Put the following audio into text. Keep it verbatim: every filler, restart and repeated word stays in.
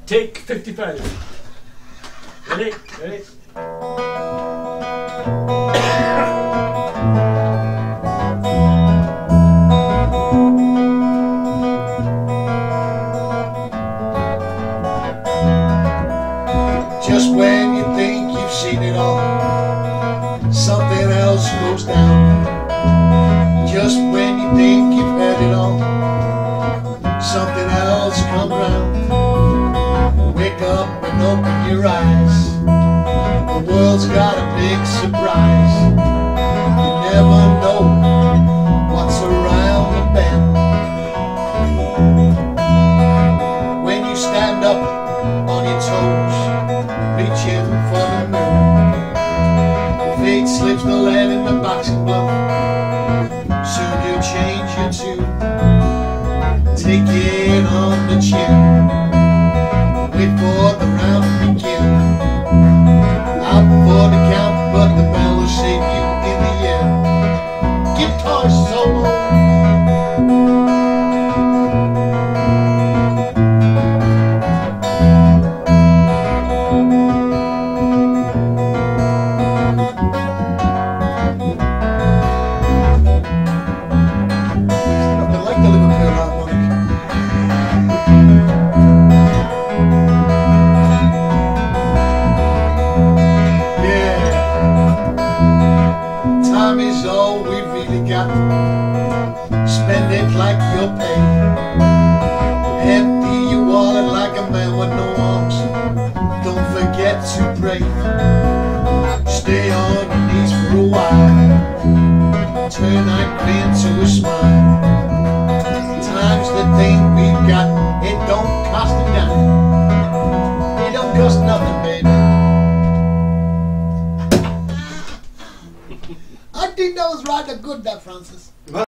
Take fifty-five. Ready? Ready? Just when you think you've seen it all, something else goes down. Just when you think you've heard it all, something else comes round. Wake up and open your eyes, the world's got a big surprise. You never know what's around the bend. When you stand up on your toes, reaching for the moon, fate slips the lead in the boxing glove. Soon you'll change your tune. Take it on the chin. Wait for the round to begin. Out for the count, but the bell will save you in the end. Guitar solo. Time is all we've really got. Spend it like your pay. Empty your wallet like a man with no arms. Don't forget to pray. Stay on your knees for a while. Turn that grin to a smile. Time's the thing we've got. It don't cost a dime. It don't cost nothing, baby. I think that was rather good, that Francis.